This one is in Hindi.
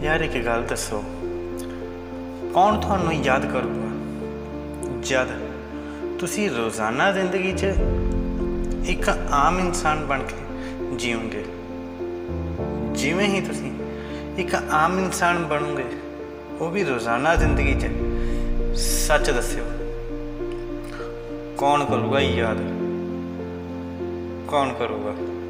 यार एक गल दसो, कौन थानू याद करूगा जद तुसी रोज़ाना जिंदगी च एक आम इंसान बन के जीओगे। जिमें ही तुसी एक आम इंसान बनोगे, वो भी रोज़ाना जिंदगी च, सच दस्यो कौन करूगा याद, कौन करूगा?